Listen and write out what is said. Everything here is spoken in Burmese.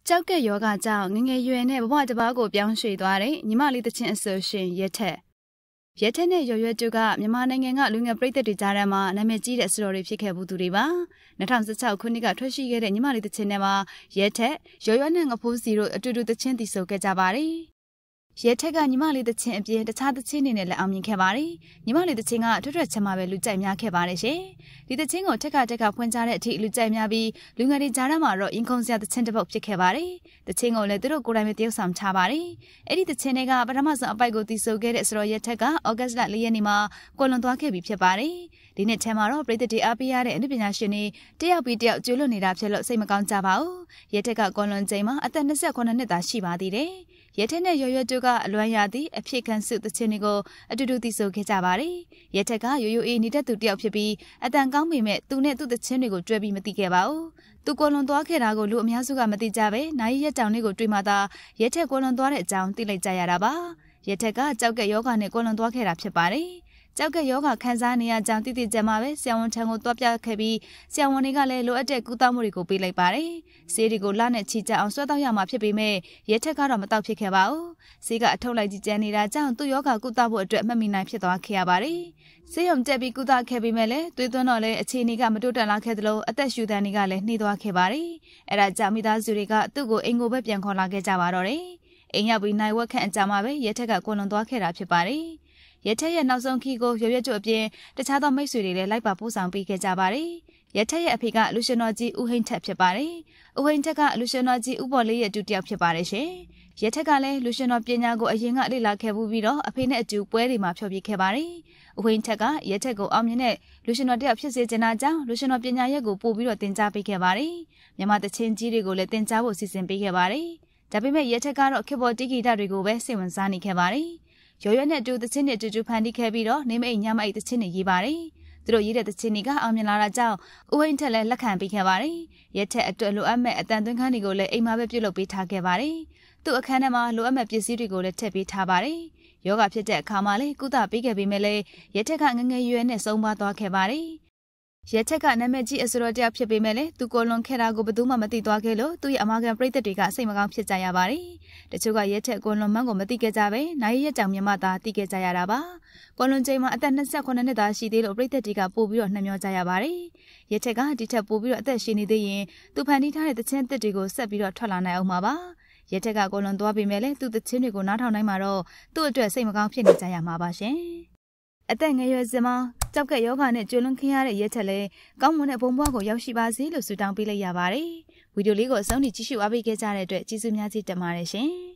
ကျောက်ကယောဂကြောင့်ငငယ်ရွယ်နဲ့ဘဝတစ်ပါးကိုပြောင်းရွှေ့သွားတဲ့ညီမလေးတချင်းအဆိုရှင်ရဲထက်နဲ့ရွယ်တူကမြန်မာနိုင်ငံကလူငယ်ပရိသတ်တွေကြားထဲမှာနာမည်ကြီးတဲ့အဆိုတော်တွေဖြစ်ခဲ့ဘူးသူတွေပါ2016ခုနှစ်ကထွက်ရှိခဲ့တဲ့ညီမလေးတချင်းထဲမှာရဲထက်ရွယ်နဲ့ငဖိုးစီတို့အတူတူတချင်းတည်ဆိုခဲ့ကြပါတယ်ရဲထက်ကညီမလေးတချင်းအပြင်တခြားတချင်းတွေနဲ့လည်းအောင်မြင်ခဲ့ပါတယ်ညီမလေးတချင်းကထွက်ချင်မှပဲလူကြိုက်များခဲ့ပါတယ်ရှင်ဒီတချင်းကိုထက်ကဖွင့်ကြတဲ့အထိလူကြိုက်များပြီးလူငယ်တွေကြားထဲမှာတော့ရင်ခုန်စရာတချင်းတစ်ပုတ်ဖြစ်ခဲ့ပါတယ်တချင်းကိုလည်းသူတို့ကိုယ်တိုင်ပဲတရုပ်ဆောင်ချပါတယ်အဲ့ဒီတချင်းတွေကပထမဆုံးအပိုက်ကိုတည်ဆိုခဲ့တဲ့ဆိုတော့ရဲထက်ကဩဂတ်လ4ရက်နေ့မှာကွယ်လွန်သွားခဲ့ပြီဖြစ်ပါတယ်ဒီနှစ်ထဲမှာတော့ပြည်သူတွေအားပေးရတဲ့အနုပညာရှင်တွေတယောက်ပြီးတယောက်ကျွလွတ်နေတာဖြစ်လို့စိတ်မကောင်းကြပါဘူးရဲထက်ကကွယ်လွန်ချိန်မှာအသက်28နှစ်သာရှိပါသေးတယ်ရဲထက်နဲ့ရွယ်တူကအလွမ်းရသည့်အဖြစ်ခံစုတခြင်းတွေကိုအတူတူတည်ဆိုခဲ့ကြပါတယ်။ရဲထက်ကရိုးရိုးအေးနေတဲ့သူတယောက်ဖြစ်ပြီးအတန်ကောင်းပေမဲ့သူနဲ့သူ့တခြင်းတွေကိုတွဲပြီးမသိခဲ့ပါဘူး။သူကိုလွန်သွားခဲ့တာကိုလူအများစုကမသိကြပဲနိုင်ရက်တောင်လေးကိုတွေးမှသာရဲထက်ကိုလွန်သွားတဲ့အကြောင်းသိလိုက်ကြရတာပါ။ရဲထက်ကကြောက်ကယောဂနဲ့ကိုလွန်သွားခဲ့တာဖြစ်ပါတယ်။ကြောက်ကယောဂခံစားနေရကြောင်းသိသိကြမှာပဲဆရာဝန်ထံကိုတွားပြခဲ့ပြီးဆရာဝန်တွေကလည်းလိုအပ်တဲ့ကုသမှုတွေကိုပေးလိုက်ပါတယ်။ဆေးတွေကိုလနဲ့ချီကြအောင်ဆွဲတောက်ရမှာဖြစ်ပေမဲ့ရဲထက်ကတော့မတောက်ဖြစ်ခဲ့ပါဘူး။ဆေးကအထုတ်လိုက်ကြည်နေတာကြောင့်သူ့ယောဂကုသဖို့အတွက်မမိနိုင်ဖြစ်သွားခဲ့ရပါတယ်။ဆေးရုံတက်ပြီးကုသခဲ့ပေမဲ့လည်းသွေးသွင်းတော့လည်းအခြေအနေကမတိုးတက်လာခဲ့သလိုအသက်ရှူတန်းတွေကလည်းနှေးသွားခဲ့ပါတယ်။အဲဒါကြောင့်မိသားစုတွေကသူ့ကိုအိမ်ကိုပဲပြန်ခေါ်လာခဲ့ကြပါတော့တယ်။အိမ်ရောက်ပြီးနိုင်ဝက်ခန့်အကြာမှာပဲရဲထက်ကကိုလွန်သွားခဲ့တာဖြစ်ပါတယ်။ရဲထက်ရဲ့နောက်ဆုံးခီကိုရွက်ကျွတ်အပြင်တခြားသောမိတ်ဆွေတွေလည်းလိုက်ပါပို့ဆောင်ပေးခဲ့ကြပါတယ်။ရဲထက်ရဲ့အဖေကလူရှင်တော်ကြီးဦးဟိန်းထက်ဖြစ်ပါတယ်။ဦးဟိန်းထက်ကလူရှင်တော်ကြီးဦးပေါ်လေးရဲ့တူတယောက်ဖြစ်ပါတယ်ရှင်။ရဲထက်ကလည်းလူရှင်တော်ပညာကိုအရင်ကလေ့လာခဲ့ပြီးတော့အဖေနဲ့အတူပွဲတွေမှာဖျော်ဖြေခဲ့ပါတယ်။ဦးဟိန်းထက်ကရဲထက်ကိုအောင်မြင်တဲ့လူရှင်တော်တယောက်ဖြစ်စေချင်တာကြောင့်လူရှင်တော်ပညာရက်ကိုပို့ပြီးတော့သင်ကြားပေးခဲ့ပါတယ်။မြန်မာတချင်းကြီးတွေကိုလည်းသင်ကြားဖို့စီစဉ်ပေးခဲ့ပါတယ်။ဒါပေမဲ့ရဲထက်ကတော့ခေတ်ပေါ်တိဂီတတွေကိုပဲစိတ်ဝင်စားနေခဲ့ပါတယ်။ရွယ်နဲ့တူတချင်းတွေတူဖန်တီးခဲ့ပြီးတော့နေမအိမ်ညမအိမ်တချင်းတွေရေးပါတယ်။သူတို့ရေးတဲ့တချင်းတွေကအောင်မြင်လာတာကြောင့်ဦးဟိန်းထက်လည်းလက်ခံပေးခဲ့ပါတယ်။ရဲထက်အတွက်လိုအပ်မဲ့အတန်သွင်းခန်းတွေကိုလည်းအိမ်မှာပဲပြုတ်လုပ်ပေးထားခဲ့ပါတယ်။သူ့အခန်းထဲမှာလိုအပ်မဲ့ပစ္စည်းတွေကိုလည်းထည့်ပေးထားပါတယ်။ယောဂဖြစ်တဲ့အခါမှာလည်းကုသပေးခဲ့ပေမဲ့လည်းရဲထက်ကငငယ်ရွယ်နဲ့ဆုံးပါသွားခဲ့ပါတယ်။ရဲထက်ကနာမည်ကြီးအဆိုတော်တယောက်ဖြစ်ပေမဲ့လည်းသူကိုလွန်ခဲ့တာကိုဘယ်သူမှမသိသွားခဲ့လို့သူ့ရဲ့အမာခံပရိသတ်တွေကစိတ်မကောင်းဖြစ်ကြရပါတယ်။တချို့ကရဲထက်ကိုလွန်မှန်းကိုမသိခဲ့ကြပဲနိုင်ရက်ကြောင်မြန်မာသားသိခဲ့ကြရတာပါ။ကိုလွန်ချိန်မှာအသက်28နှစ်သားရှိသေးလို့ပရိသတ်တွေကပို့ပြီးတော့နှမျောကြရပါတယ်။ရဲထက်ကဒီထက်ပို့ပြီးတော့အသက်ရှင်နေသေးရင်သူဖန်တီးထားတဲ့တခြင်းအသစ်တွေကိုဆက်ပြီးတော့ထွက်လာနိုင်အောင်ပါပါ။ရဲထက်ကကိုလွန်သွားပေမဲ့လည်းသူ့တခြင်းတွေကိုနားထောင်နိုင်မှာတော့သူ့အတွက်စိတ်မကောင်းဖြစ်နေကြရမှာပါရှင်။အသက်ငယ်ရွယ်စဉ်မှာကြောက်ကယောဂနဲ့ကျွလွန်ခင်းရတဲ့ရဲထက်လည်းကောင်းမွန်တဲ့ဘုံဘွားကိုရောက်ရှိပါစေလို့ဆုတောင်းပေးလိုက်ရပါတယ်။ဗီဒီယိုလေးကိုအဆုံးထိကြည့်ရှုအားပေးခဲ့ကြတဲ့အတွက်ကျေးဇူးများကြီးတင်ပါတယ်ရှင်။